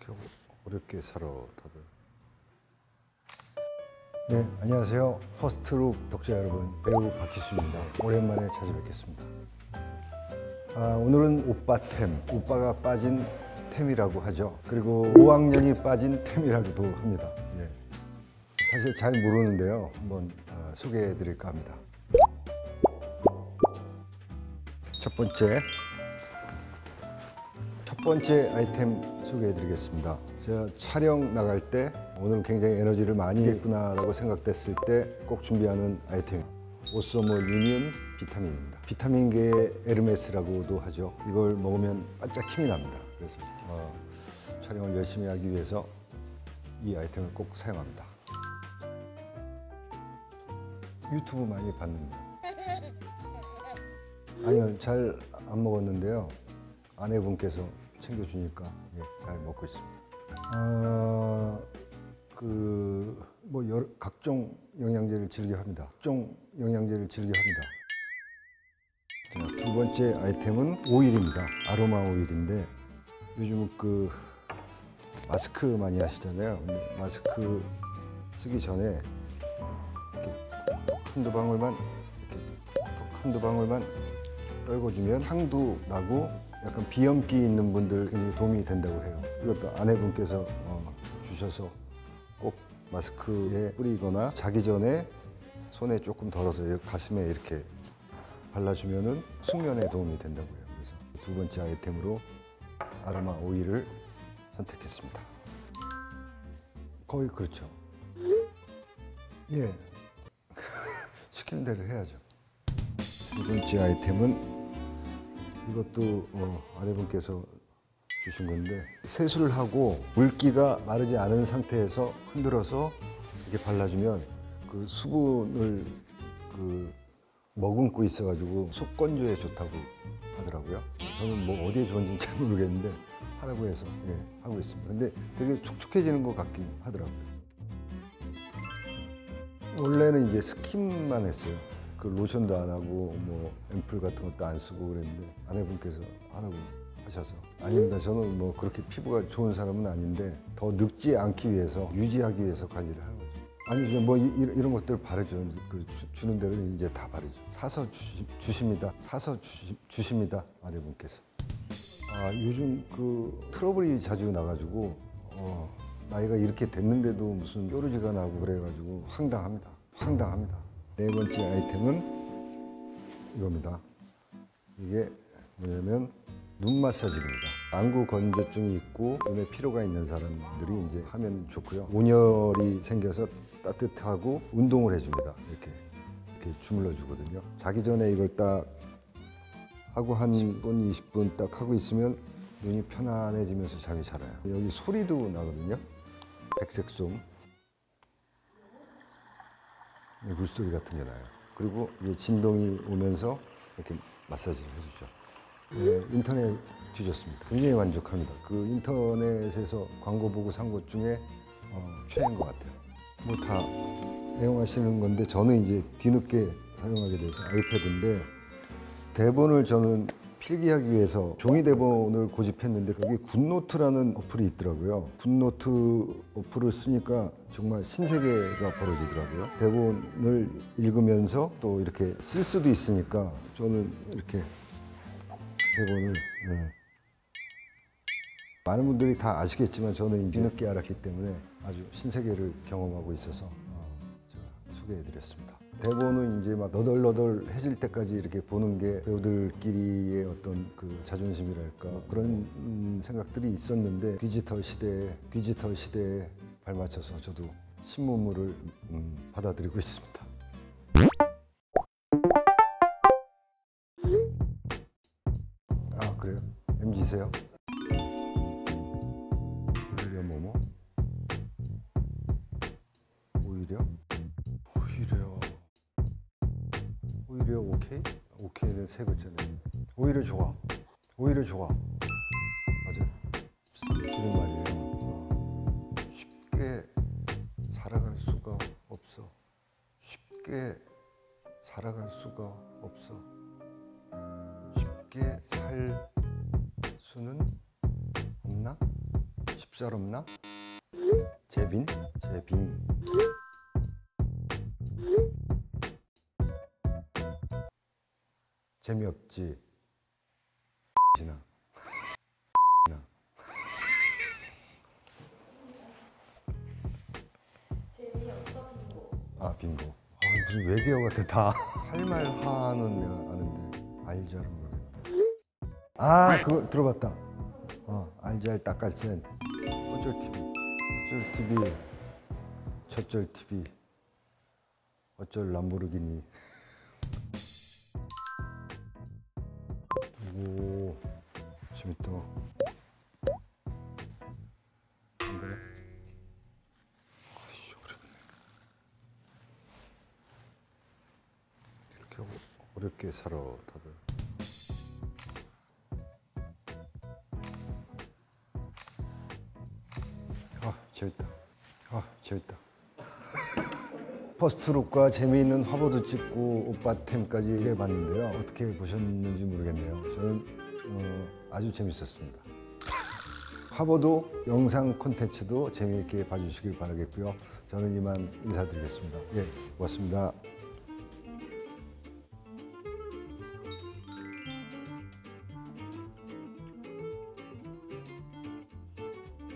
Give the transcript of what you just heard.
이렇게 어렵게 살아 다들. 네, 안녕하세요. 퍼스트룩 독자 여러분, 배우 박희수입니다. 오랜만에 찾아뵙겠습니다. 오늘은 오빠템, 오빠가 빠진 템이라고 하죠. 그리고 5학년이 빠진 템이라고도 합니다. 예. 사실 잘 모르는데요. 한번 소개해 드릴까 합니다. 첫 번째 아이템 소개해 드리겠습니다. 제가 촬영 나갈 때 오늘은 굉장히 에너지를 많이 했구나라고 생각됐을 때 꼭 준비하는 아이템, 오쏘모 유니온 비타민입니다. 비타민계의 에르메스라고도 하죠. 이걸 먹으면 반짝 힘이 납니다. 그래서 촬영을 열심히 하기 위해서 이 아이템을 꼭 사용합니다. 유튜브 많이 봤는데 아니요, 잘 안 먹었는데요. 아내분께서 챙겨주니까 잘 먹고 있습니다. 각종 영양제를 즐겨합니다. 자, 두 번째 아이템은 오일입니다. 아로마 오일인데 요즘 마스크 많이 하시잖아요. 근데 마스크 쓰기 전에 이렇게 한두 방울만 떨궈주면 향도 나고 약간 비염기 있는 분들 굉장히 도움이 된다고 해요. 이것도 아내분께서 주셔서 꼭 마스크에 뿌리거나 자기 전에 손에 조금 덜어서 가슴에 이렇게 발라주면은 숙면에 도움이 된다고 해요. 그래서 두 번째 아이템으로 아로마 오일을 선택했습니다. 거의 그렇죠. 예, 시키는 대로 해야죠. 세 번째 아이템은 이것도 아내분께서 주신 건데, 세수를 하고 물기가 마르지 않은 상태에서 흔들어서 이렇게 발라주면 그 수분을 머금고 있어가지고 속 건조에 좋다고 하더라고요. 저는 뭐 어디에 좋은지는 잘 모르겠는데 하라고 해서 하고 있습니다. 근데 되게 촉촉해지는 것 같긴 하더라고요. 원래는 이제 스킨만 했어요. 로션도 안 하고 뭐 앰플 같은 것도 안 쓰고 그랬는데 아내분께서 하라고 하셔서, 아닙니다. 저는 뭐 그렇게 피부가 좋은 사람은 아닌데 더 늙지 않기 위해서, 유지하기 위해서 관리를 하는 거죠. 아니죠, 뭐 이런 것들 바르죠. 주는 대로 이제 다 바르죠. 사서 주십니다 아내분께서. 요즘 트러블이 자주 나가지고 나이가 이렇게 됐는데도 무슨 뾰루지가 나고 그래가지고 황당합니다. 네 번째 아이템은 이겁니다. 이게 뭐냐면 눈 마사지입니다. 안구 건조증이 있고 눈에 피로가 있는 사람들이 이제 하면 좋고요. 온열이 생겨서 따뜻하고 운동을 해줍니다. 이렇게 주물러 주거든요. 자기 전에 이걸 딱 하고 한 10분, 20분 딱 하고 있으면 눈이 편안해지면서 잠이 잘 와요. 여기 소리도 나거든요. 백색솜. 물소리 같은 게 나요. 그리고 이제 진동이 오면서 이렇게 마사지를 해주죠. 인터넷 뒤졌습니다. 굉장히 만족합니다. 인터넷에서 광고 보고 산 것 중에 최애인 것 같아요. 뭐 다 애용하시는 건데 저는 이제 뒤늦게 사용하게 돼서 아이패드인데, 대본을 저는 필기하기 위해서 종이 대본을 고집했는데 거기 굿노트라는 어플이 있더라고요. 굿노트 어플을 쓰니까 정말 신세계가 벌어지더라고요. 대본을 읽으면서 또 이렇게 쓸 수도 있으니까 저는 이렇게 대본을 많은 분들이 다 아시겠지만 저는 뒤늦게 알았기 때문에 아주 신세계를 경험하고 있어서 제가 소개해드렸습니다. 대본은 이제 막 너덜너덜해질 때까지 이렇게 보는 게 배우들끼리의 어떤 자존심이랄까 그런 생각들이 있었는데, 디지털 시대에 발맞춰서 저도 신문물을 받아들이고 있습니다. 그래요? MZ세요? 오히려 뭐뭐? 오히려 오케이? 오케이는 세 글자네. 오히려 좋아. 맞아. 주는 말이에요. 쉽게 살아갈 수가 없어. 쉽게 살 수는 없나? 쉽사럽나? 재빈? 재빈. 재미없지. 지나. 아, 빙고. 무슨 외계어 같아, 다. 할 말 하는 내가 아는데, 알잘은 모르겠네. 아, 그거 들어봤다. 알잘 딱갈센. 어쩔 TV. 저쩔 TV. 어쩔 람보르기니. 오, 재밌다. 안 되나? 아이씨, 어렵네. 이렇게 어렵게 살아, 다들. 재밌다. 퍼스트룩과 재미있는 화보도 찍고 오빠템까지 해봤는데요. 어떻게 보셨는지 모르겠네요. 저는 아주 재밌었습니다. 화보도 영상 콘텐츠도 재미있게 봐주시길 바라겠고요. 저는 이만 인사드리겠습니다. 예, 고맙습니다.